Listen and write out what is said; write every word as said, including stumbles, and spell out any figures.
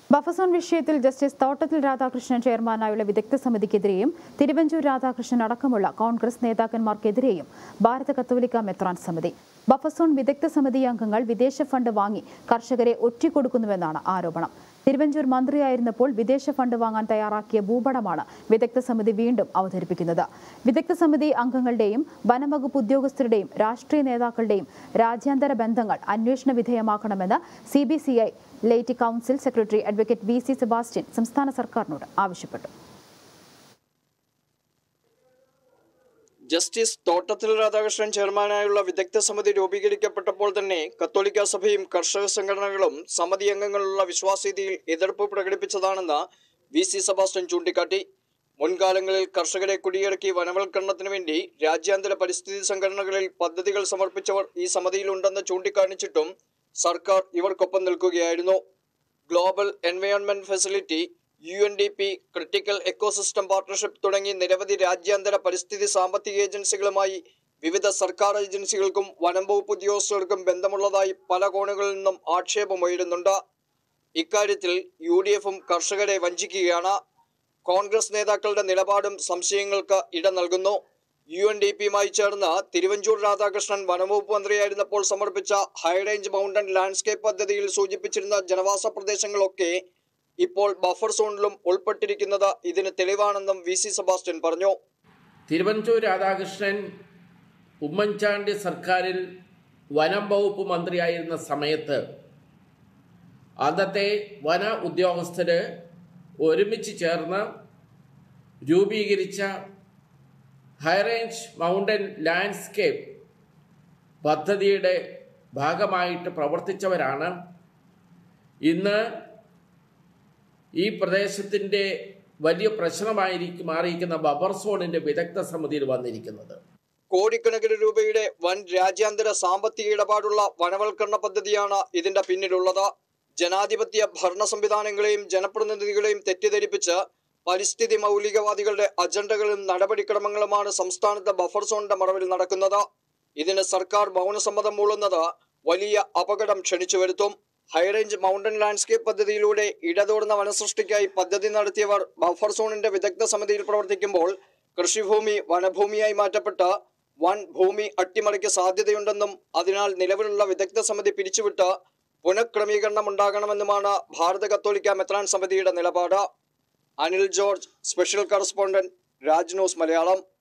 Buffer zone വിഷയത്തിൽ justice തോട്ടത്തിൽ രാധാകൃഷ്ണൻ ചെയർമാനായുള്ള വിദഗ്ധ സമിതിക്കെതിരെയും തിരുവഞ്ചൂർ രാധാകൃഷ്ണൻ അടക്കമുള്ള കോൺഗ്രസ് നേതാക്കന്മാർക്കെതിരെയും ഭാരത കത്തോലിക്ക മെത്രാൻ സമിതി. ബഫർ സോൺ വിദഗ്ധ സമിതി അംഗങ്ങൾ വിദേശ ഫണ്ട് വാങ്ങി കർഷകരെ ഒറ്റിക്കൊടുക്കുന്നുവെന്നാണ് ആരോപണം. തിരുവഞ്ചൂർ മന്ത്രിയായിരുന്നപ്പോൾ വിദേശ ഫണ്ട് വാങ്ങാൻ തയ്യാറാക്കിയ ഭൂപടമാണ് വിദഗ്ധ സമിതി വീണ്ടും അവതരിപ്പിക്കുന്നത്. വിദഗ്ധ സമിതി അംഗങ്ങളുടെയും വനംവകുപ്പ് ഉദ്യോഗസ്ഥരുടെയും രാഷ്ട്രീയ നേതാക്കളുടെയും രാജ്യാന്തര ബന്ധങ്ങൾ അന്വേഷണ വിധേയമാക്കണമെന്ന് C B C I laity council secretary advocate V C Sebastian സംസ്ഥാന സർക്കാരിനോട് ആവശ്യപ്പെട്ടു. ജസ്റ്റിസ് തോട്ടത്തിൽ രാധാകൃഷ്ണൻ ചെയർമാനായുള്ള വിദഗ്ധ സമിതി രൂപീകരിക്കപ്പെട്ടപ്പോൾ തന്നെ കത്തോലിക്ക സഭയും കർഷക സംഘടനകളും സമിതി അംഗങ്ങളുള്ള വിശ്വാസ്യതയിൽ എതിർപ്പ് പ്രകടിപ്പിച്ചതാണെന്ന് വി സി സെബാസ്റ്റ്യൻ ചൂണ്ടിക്കാട്ടി. മുൻകാലങ്ങളിൽ കർഷകരെ കുടിയിറക്കി വനവൽക്കരണത്തിന് വേണ്ടി രാജ്യാന്തര പരിസ്ഥിതി സംഘടനകളിൽ പദ്ധതികൾ സമർപ്പിച്ചവർ ഈ സമിതിയിലുണ്ടെന്ന് ചൂണ്ടിക്കാണിച്ചിട്ടും സർക്കാർ ഇവർക്കൊപ്പം നിൽക്കുകയായിരുന്നു. Global environment facility, U N D P, critical ecosystem partnership തുടങ്ങി നിരവധി രാജ്യാന്തര പരിസ്ഥിതി സാമ്പത്തിക ഏജൻസികളുമായി വിവിധ സർക്കാർ ഏജൻസികൾക്കും വനം വകുപ്പ് ഉദ്യോഗസ്ഥർക്കും ബന്ധമുള്ളതായി പല കോണുകളിൽ നിന്നും ആക്ഷേപമുയരുന്നുണ്ട്. ഇക്കാര്യത്തിൽ യു ഡി എഫും കർഷകരെ വഞ്ചിക്കുകയാണ്. കോൺഗ്രസ് നേതാക്കളുടെ നിലപാടും സംശയങ്ങൾക്ക് ഇട നൽകുന്നു. യു എൻ ഡി പിയുമായി ചേർന്ന് തിരുവഞ്ചൂർ രാധാകൃഷ്ണൻ വനംവകുപ്പ് മന്ത്രിയായിരുന്നപ്പോൾ സമർപ്പിച്ച ഹൈറേഞ്ച് മൗണ്ടൻ ലാൻഡ്സ്കേപ്പ് പദ്ധതിയിൽ സൂചിപ്പിച്ചിരുന്ന ജനവാസ പ്രദേശങ്ങളൊക്കെ ഇപ്പോൾ ബഫർ സോണിലും ഉൾപ്പെട്ടിരിക്കുന്നത് ഇതിന് തെളിവാണെന്നും വി സി സെബാസ്റ്റ്യൻ പറഞ്ഞു. തിരുവഞ്ചൂർ രാധാകൃഷ്ണൻ ഉമ്മൻചാണ്ടി സർക്കാരിൽ വനം വകുപ്പ് മന്ത്രിയായിരുന്ന സമയത്ത് അന്നത്തെ വന ഉദ്യോഗസ്ഥര് ഒരുമിച്ച് ചേർന്ന് രൂപീകരിച്ച ഹൈറേഞ്ച് മൗണ്ടൻ ലാൻഡ്സ്കേപ്പ് പദ്ധതിയുടെ ഭാഗമായിട്ട് പ്രവർത്തിച്ചവരാണ് ഇന്ന് ഈ പ്രദേശത്തിൻ്റെ വലിയ പ്രശ്നമായിരിക്കും മാറിയിരിക്കുന്ന ബഫർ സോണിന്റെ വിദഗ്ധ സമിതിയിൽ വന്നിരിക്കുന്നത്. കോടിക്കണക്കിന് രൂപയുടെ വൻ രാജ്യാന്തര സാമ്പത്തിക ഇടപാടുള്ള വനവൽക്കരണ പദ്ധതിയാണ് ഇതിന്റെ പിന്നിലുള്ളത്. ജനാധിപത്യ ഭരണ സംവിധാനങ്ങളെയും ജനപ്രതിനിധികളെയും തെറ്റിദ്ധരിപ്പിച്ച് പരിസ്ഥിതി മൗലികവാദികളുടെ അജണ്ടകളും നടപടിക്രമങ്ങളുമാണ് സംസ്ഥാനത്തെ ബഫർ സോണിന്റെ മറവിൽ നടക്കുന്നത്. ഇതിന് സർക്കാർ മൗനസമ്മതം മൂളുന്നത് വലിയ അപകടം ക്ഷണിച്ചു വരുത്തും. ഹൈറേഞ്ച് മൗണ്ടൻ ലാൻഡ്സ്കേപ്പ് പദ്ധതിയിലൂടെ ഇടതോടുന്ന വനസൃഷ്ടിക്കായി പദ്ധതി നടത്തിയവർ ബഫർ സോണിന്റെ വിദഗ്ധ സമിതിയിൽ പ്രവർത്തിക്കുമ്പോൾ കൃഷിഭൂമി വനഭൂമിയായി മാറ്റപ്പെട്ട് വൻ ഭൂമി അട്ടിമറിക്ക് സാധ്യതയുണ്ടെന്നും അതിനാൽ നിലവിലുള്ള വിദഗ്ധ സമിതി പിരിച്ചുവിട്ട് പുനഃക്രമീകരണം ഉണ്ടാകണമെന്നുമാണ് ഭാരത കത്തോലിക്ക മെത്രാൻ സമിതിയുടെ നിലപാട്. Anil George, special correspondent, Raj news Malayalam.